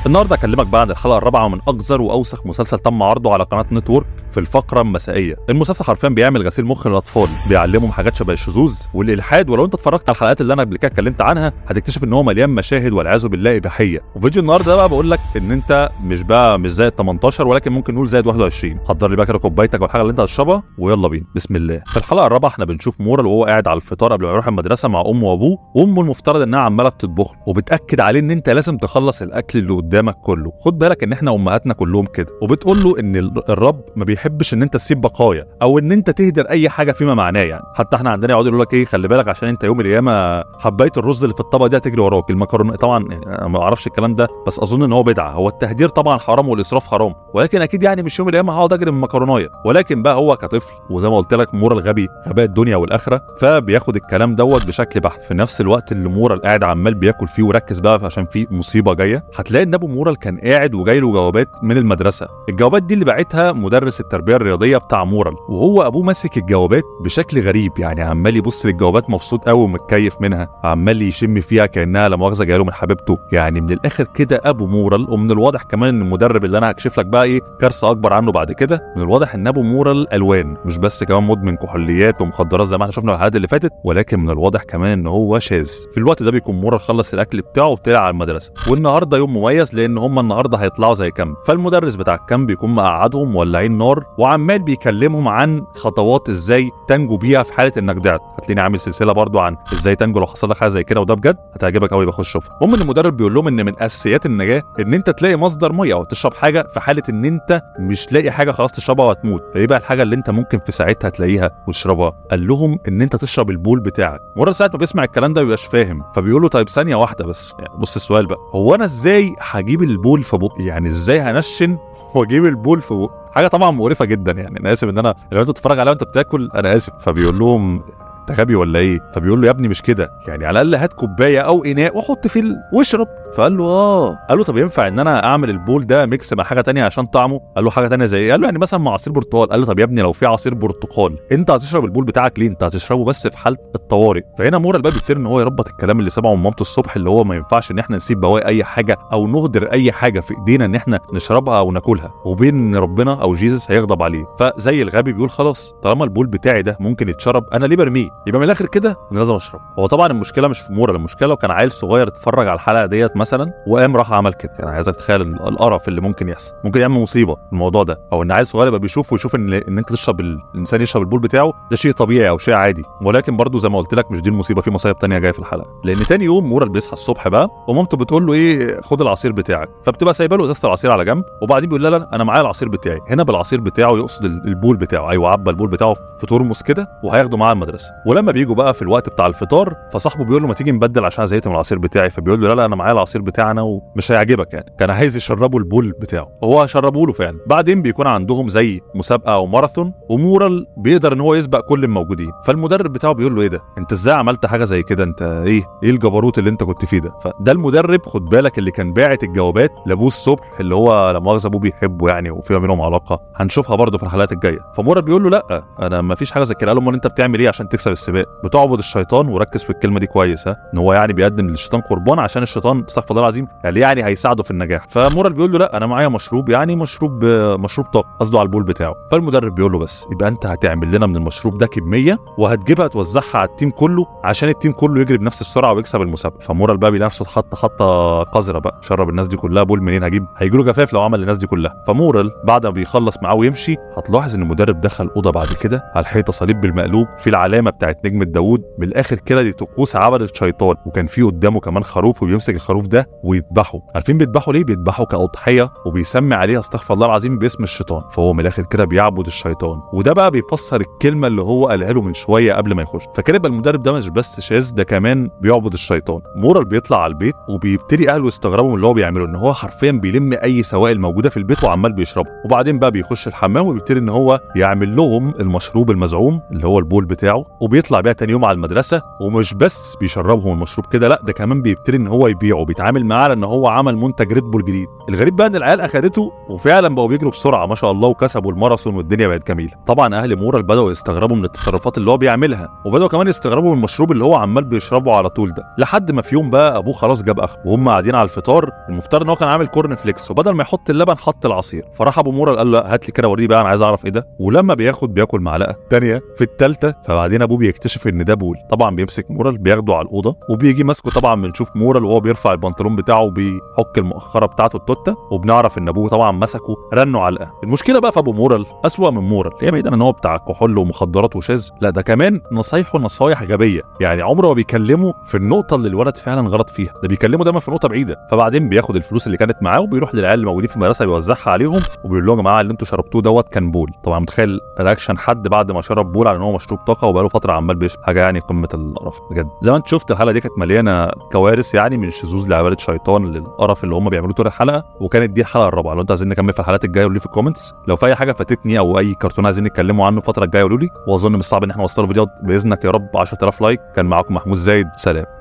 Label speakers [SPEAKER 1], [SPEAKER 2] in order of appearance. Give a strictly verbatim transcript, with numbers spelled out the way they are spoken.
[SPEAKER 1] النهارده اكلمك بقى عن الحلقه الرابعه من اقذر واوسخ مسلسل تم عرضه على قناه نتورك في الفقره المسائيه. المسلسل حرفيا بيعمل غسيل مخ للاطفال، بيعلمهم حاجات شبه الشذوذ والالحاد، ولو انت اتفرجت على الحلقات اللي انا قبل كده اتكلمت عنها هتكتشف ان هو مليان مشاهد والعياذ بالله اباحيه. وفيديو النهارده بقى بقول لك ان انت مش بقى مش زائد تمنتاشر ولكن ممكن نقول زائد واحد وعشرين. حضر لي بقى كده كوبايتك والحاجه اللي انت هتشربها ويلا بينا بسم الله. في الحلقه الرابعه احنا بنشوف مورال وهو قاعد على الفطار قبل ما يروح المدرسه مع امه وابوه، وامه المفترض انها عماله بتطبخ وبتاكد عليه ان انت لازم تخلص الاكل اللي قدامك كله. خد بالك ان احنا امهاتنا كلهم كده، وبتقول له ان الرب ما بيحبش ان انت تسيب بقايا او ان انت تهدر اي حاجه فيما معناه. يعني حتى احنا عندنا يقعدوا يقولوا لك ايه، خلي بالك عشان انت يوم القيامه حبايه الرز اللي في الطبق دي هتجري وراك. المكرونه طبعا انا ما اعرفش الكلام ده، بس اظن ان هو بدعه. هو التهدير طبعا حرام والاسراف حرام، ولكن اكيد يعني مش يوم القيامه هقعد اجري من مكرونايه. ولكن بقى هو كطفل وزي ما قلت لك مورال غبي غباء الدنيا والاخره، فبياخد الكلام دوت بشكل بحت. في نفس الوقت اللي مورال قاعد عمال بياكل فيه وركز بقى عشان في مصيبه جايه، هتلاقي ان ابو مورال كان قاعد وجاي له جوابات من المدرسه. الجوابات دي اللي باعتها مدرس التربيه الرياضيه بتاع مورال، وهو ابوه ماسك الجوابات بشكل غريب، يعني عمال يبص للجوابات مبسوط قوي ومتكيف منها، عمال يشم فيها كانها لا مؤاخذه جايه له من حبيبته. يعني من الاخر كده ابو مورال. ومن الواضح كمان ان المدرب اللي انا هكشف لك بقى ايه كارثه اكبر عنه بعد كده، من الواضح ان ابو مورال الوان، مش بس كمان مدمن كحوليات ومخدرات زي ما احنا شفنا في الحلقات اللي فاتت، ولكن من الواضح كمان ان هو شاذ. في الوقت ده بيكون مورال خلص الاكل بتاعه وطلع على المدرسه، والنهارده يوم مميز لان هم النهارده هيطلعوا زي كامب. فالمدرس بتاع الكامب بيكون مقعدهم مولعين نار وعمال بيكلمهم عن خطوات ازاي تنجو بيها في حاله انك ضعت. هتلاقيني عامل سلسله برضو عن ازاي تنجو لو حصل لك حاجه زي كده، وده بجد هتعجبك قوي، بخش شوفها. المهم ان المدرب بيقول لهم ان من اساسيات النجاه ان انت تلاقي مصدر ميه او تشرب حاجه في حاله ان انت مش لاقي حاجه خلاص تشربها وهتموت. فايه بقى الحاجه اللي انت ممكن في ساعتها تلاقيها وتشربها؟ قال لهم ان انت تشرب البول بتاعك. مره ساعه ما بيسمع الكلام ده مبيبقاش فاهم، فبيقول له طيب ثانيه واحده بس، يعني بص السؤال بقى، هو انا ازاي هجيب البول في بقي؟ يعني ازاي هنشن واجيب البول في بقي؟ حاجه طبعا مقرفه جدا. يعني انا اسف ان انا لو انت تتفرج عليها وانت بتاكل انا اسف. فبيقول لهم انت غبي ولا ايه؟ فبيقول له يا ابني مش كده، يعني على الاقل هات كوبايه او اناء وحط فيه ال... واشرب. فقال له اه. قال له طب ينفع ان انا اعمل البول ده ميكس مع حاجه ثانيه عشان طعمه؟ قال له حاجه ثانيه زي ايه؟ قال له يعني مثلا مع عصير برتقال. قال له طب يا ابني لو في عصير برتقال انت هتشرب البول بتاعك ليه؟ انت هتشربه بس في حاله الطوارئ. فهنا مورال بقى بيبتدي ان هو يربط الكلام اللي سمعه من مامته الصبح، اللي هو ما ينفعش ان احنا نسيب بواقي اي حاجه او نهدر اي حاجه في ايدينا ان احنا نشربها او ناكلها، وبين ربنا او جيسس هيغضب عليه. فزي الغبي بيقول خلاص طالما البول بتاعي ده ممكن يتشرب انا ليه برميه؟ يبقى من الاخر كده انا لازم اشرب. هو طبعا المشكله مش في مورال، المشكله لو كان عيل صغير اتفرج على الحلقه ديت مثلا وقام راح عمل كده. يعني عايزك تتخيل القرف اللي ممكن يحصل، ممكن يعمل مصيبه الموضوع ده. او ان عيل صغير يبقى بيشوف ويشوف ان ان انت تشرب الانسان يشرب البول بتاعه ده شيء طبيعي او شيء عادي. ولكن برضو زي ما قلت لك مش دي المصيبه، في مصايب ثانيه جايه في الحلقه. لان تاني يوم مورال بيصحى الصبح بقى ومامته بتقول له ايه خد العصير بتاعك، فبتبقى سايبه له ازازه العصير على جنب، وبعدين بيقول لها انا معايا العصير بتاعي. هنا بالعصير بتاعه يقصد البول بتاعه، ايوه عبى البول بتاعه في ترمس كده وهياخده معاه المدرسه. ولما بيجوا بقى في الوقت بتاع الفطار فصاحبه بيقول له ما تيجي نبدل عشان زهقت من العصير بتاعي. فبيقول له لا لا انا معايا العصير بتاعنا ومش هيعجبك. يعني كان عايز يشربه البول بتاعه وهو شربه له فعلا. بعدين بيكون عندهم زي مسابقه او ماراثون، ومورال بيقدر ان هو يسبق كل الموجودين. فالمدرب بتاعه بيقول له ايه ده انت ازاي عملت حاجه زي كده؟ انت ايه ايه الجبروت اللي انت كنت فيه ده؟ فده المدرب خد بالك اللي كان باعت الجوابات لابوه الصبح، اللي هو لا مؤاخذه ابوه بيحبه يعني وفي ما بينهم علاقه هنشوفها برده في الحلقات الجايه. فمورال بيقول له لا انا ما فيش حاجه زي كده. قال له امال انت بتعمل ايه عشان تكسب السباق؟ بتعبد الشيطان. وركز في الكلمه دي كويس، ها ان هو يعني بيقدم للشيطان قربان عشان الشيطان استغفر الله العظيم يعني يعني هيساعده في النجاح. فمورال بيقول له لا انا معايا مشروب، يعني مشروب مشروب طاقه، قصده على البول بتاعه. فالمدرب بيقول له بس يبقى انت هتعمل لنا من المشروب ده كميه وهتجيبها توزعها على التيم كله عشان التيم كله يجري بنفس السرعه ويكسب المسابقه. فمورال بقى بنفسه اتحط خطه قذره بقى، شرب الناس دي كلها بول منين؟ هجيب هيجي له جفاف لو عمل للناس دي كلها. فمورال بعد ما بيخلص معاه ويمشي هتلاحظ ان المدرب دخل الاوضه بعد كده على الحيطه صليب بالمقلوب في العلامه بتاعت نجمه داوود. من الاخر كده دي طقوس عبده شيطان، وكان في قدامه كمان خروف وبيمسك الخروف ده ويذبحه. عارفين بيذبحوا ليه؟ بيذبحوا كاضحيه وبيسمي عليها استغفر الله العظيم باسم الشيطان. فهو من الاخر كده بيعبد الشيطان، وده بقى بيفسر الكلمه اللي هو قالها له من شويه قبل ما يخش. فكده يبقى المدرب ده مش بس شاذ، ده كمان بيعبد الشيطان. مورال بيطلع على البيت وبيبتدي اهله يستغربوا من اللي هو بيعمله، ان هو حرفيا بيلم اي سوائل موجوده في البيت وعمال بيشربها. وبعدين بقى بيخش الحمام وبيبتدي ان هو يعمل لهم المشروب المزعوم اللي هو البول بتاعه، وبيطلع بيها تاني يوم على المدرسه. ومش بس بيشربهم المشروب كده، لا ده كمان بيبتدي ان هو يبيعه، وبيتعامل معاه على ان هو عمل منتج ريد بول جديد. الغريب بقى ان العيال اخدته وفعلا بقوا بيجروا بسرعه ما شاء الله وكسبوا الماراثون والدنيا بقت جميله. طبعا اهل مورال بداوا يستغربوا من التصرفات اللي هو بيعملها، وبداوا كمان يستغربوا من المشروب اللي هو عمال بيشربه على طول ده، لحد ما في يوم بقى ابوه خلاص جاب اخره وهم قاعدين على الفطار. المفترض ان هو كان عامل كورن فليكس، وبدل ما يحط اللبن حط العصير، فراح ابو مورال قال له هات لي كده وريني بقى انا عايز اعرف ايه ده. ولما بياخد بياكل معلقه ثانيه في الثالثه، فبعدين ابوه بيكتشف ان ده بول. طبعا بيمسك مورال بياخده على الاوضه وبيجي ماسكه. طبعا بنشوف مورال وهو بيرفع البنطلون بتاعه وبيحك المؤخره بتاعته التوته، وبنعرف ان ابوه طبعا مسكه رنه علقه. المشكله بقى في ابو مورال اسوأ من مورال، هي بعيدا ان هو بتاع كحول ومخدرات وشاذ، لا ده كمان نصايحه نصايح غبيه. يعني عمره ما بيكلمه في النقطه اللي الولد فعلا غلط فيها، ده بيكلمه دايما في نقطه بعيده. فبعدين بياخد الفلوس اللي كانت معاه وبيروح للعيال اللي موجودين في المدرسه بيوزعها عليهم، وبيقول لهم يا جماعه اللي انتوا شربتوه دوت كان بول. طبعا متخيل رياكشن حد بعد ما شرب بول على ان هو مشروب طاقه وبقاله فتره عمال بيشرب حاجه، يعني قمه القرف بجد. زي ما انت شفت الحلقه دي كانت مليانه كوارث، يعني من شذوذ لعباده شيطان للقرف اللي هم بيعملوه طول الحلقه. وكانت دي الحلقه الرابعه. لو انتوا عايزين نكمل في الحلقات الجايه قولوا لي في الكومنتس. لو في اي حاجه فاتتني او اي كرتون عايزين نتكلموا عنه الفتره الجايه قولوا لي. واظن مش صعب ان احنا نوصلوا فيديو باذنك يا رب عشرة آلاف لايك. كان معاكم محمود زايد، سلام.